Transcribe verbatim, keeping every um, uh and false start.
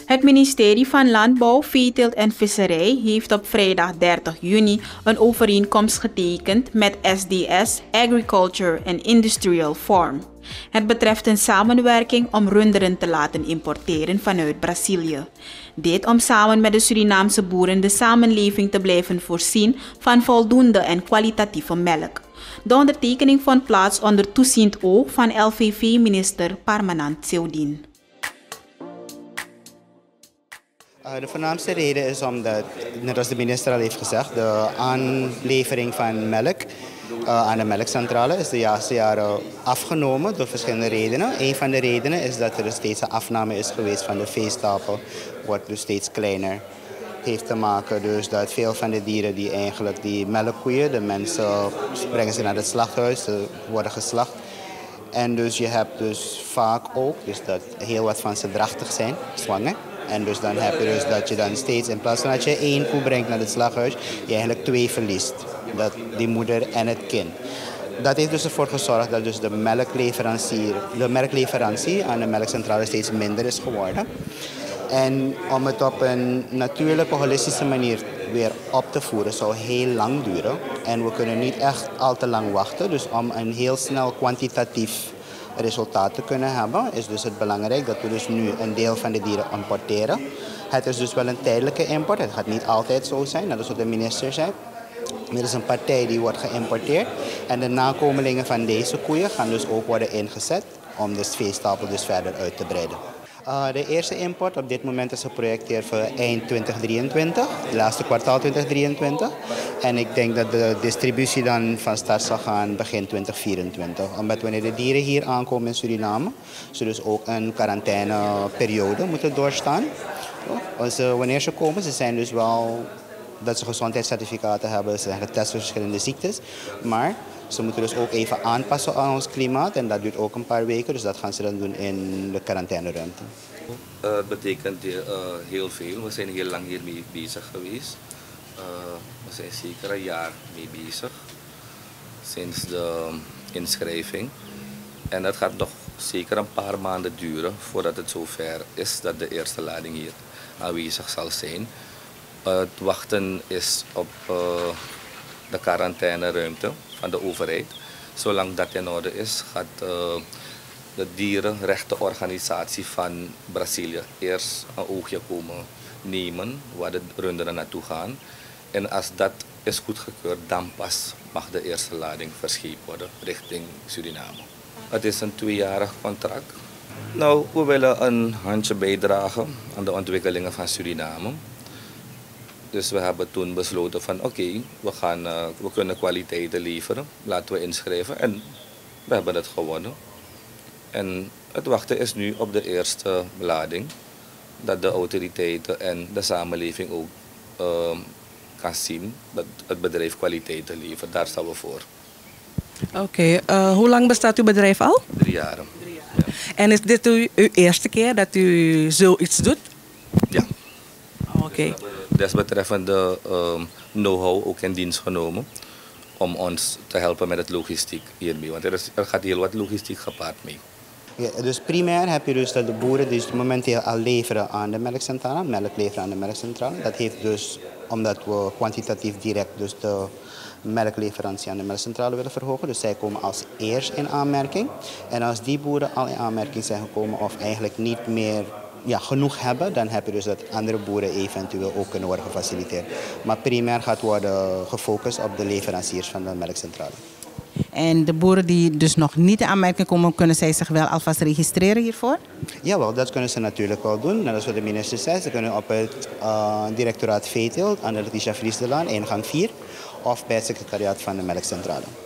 Het ministerie van Landbouw, Veeteelt en Visserij heeft op vrijdag dertig juni een overeenkomst getekend met S D S Agriculture and Industrial Farm. Het betreft een samenwerking om runderen te laten importeren vanuit Brazilië. Dit om samen met de Surinaamse boeren de samenleving te blijven voorzien van voldoende en kwalitatieve melk. De ondertekening vond plaats onder toeziend oog van L V V-minister Parmanand Zeudien. Uh, de voornaamste reden is omdat, net als de minister al heeft gezegd, de aanlevering van melk uh, aan de melkcentrale is de laatste jaren afgenomen door verschillende redenen. Een van de redenen is dat er steeds een afname is geweest van de veestapel, wordt dus steeds kleiner. Heeft te maken dus dat veel van de dieren die eigenlijk die melkkoeien, de mensen brengen ze naar het slachthuis, ze worden geslacht. En dus je hebt dus vaak ook dus dat heel wat van ze drachtig zijn, zwanger. En dus dan heb je dus dat je dan steeds, in plaats van dat je één koe brengt naar het slachthuis, je eigenlijk twee verliest. Dat, die moeder en het kind. Dat heeft dus ervoor gezorgd dat dus de, melkleverancier, de melkleverantie aan de melkcentrale steeds minder is geworden. En om het op een natuurlijke, holistische manier weer op te voeren zou heel lang duren. En we kunnen niet echt al te lang wachten. Dus om een heel snel kwantitatief resultaat te kunnen hebben, is dus het belangrijk dat we dus nu een deel van de dieren importeren. Het is dus wel een tijdelijke import. Het gaat niet altijd zo zijn, dat is wat de minister zei. Er is een partij die wordt geïmporteerd en de nakomelingen van deze koeien gaan dus ook worden ingezet om de veestapel dus verder uit te breiden. Uh, de eerste import op dit moment is geprojecteerd voor eind twintig drieëntwintig, het laatste kwartaal twintig drieëntwintig. En ik denk dat de distributie dan van start zal gaan begin twintig vierentwintig. Omdat wanneer de dieren hier aankomen in Suriname, ze dus ook een quarantaineperiode moeten doorstaan. Dus, uh, wanneer ze komen, ze zijn dus wel dat ze gezondheidscertificaten hebben, ze zijn getest voor verschillende ziektes. Maar ze moeten dus ook even aanpassen aan ons klimaat en dat duurt ook een paar weken, dus dat gaan ze dan doen in de quarantaineruimte. Uh, het betekent uh, heel veel. We zijn heel lang hiermee bezig geweest. Uh, we zijn zeker een jaar mee bezig, sinds de inschrijving. En dat gaat nog zeker een paar maanden duren voordat het zover is dat de eerste lading hier aanwezig zal zijn. Uh, het wachten is op uh, de quarantaineruimte van de overheid. Zolang dat in orde is, gaat uh, de dierenrechtenorganisatie van Brazilië eerst een oogje komen nemen waar de runderen naartoe gaan. En als dat is goedgekeurd, dan pas mag de eerste lading verscheept worden richting Suriname. Het is een tweejarig contract. Nou, we willen een handje bijdragen aan de ontwikkelingen van Suriname. Dus we hebben toen besloten van oké, okay, we, gaan, uh, we kunnen kwaliteiten leveren, laten we inschrijven en we hebben het gewonnen. En het wachten is nu op de eerste lading, dat de autoriteiten en de samenleving ook uh, kan zien dat het bedrijf kwaliteiten levert. Daar staan we voor. Oké, okay, uh, hoe lang bestaat uw bedrijf al? Drie jaren. Drie jaar. Ja. En is dit uw, uw eerste keer dat u zoiets doet? Ja. Oké. Okay. Desbetreffende uh, know-how ook in dienst genomen om ons te helpen met het logistiek hiermee. Want er, is, er gaat heel wat logistiek gepaard mee. Ja, dus primair heb je dus dat de boeren die momenteel al leveren aan de melkcentrale, melk leveren aan de melkcentrale. Dat heeft dus, omdat we kwantitatief direct dus de melkleverantie aan de melkcentrale willen verhogen. Dus zij komen als eerst in aanmerking. En als die boeren al in aanmerking zijn gekomen of eigenlijk niet meer ja, genoeg hebben, dan heb je dus dat andere boeren eventueel ook kunnen worden gefaciliteerd. Maar primair gaat worden gefocust op de leveranciers van de melkcentrale. En de boeren die dus nog niet in aanmerking komen, kunnen zij zich wel alvast registreren hiervoor? Jawel, dat kunnen ze natuurlijk wel doen. Net als wat de minister zei, ze kunnen op het uh, directoraat Veeteelt aan de Letitia Vriesdelaan, ingang vier, of bij het secretariaat van de melkcentrale.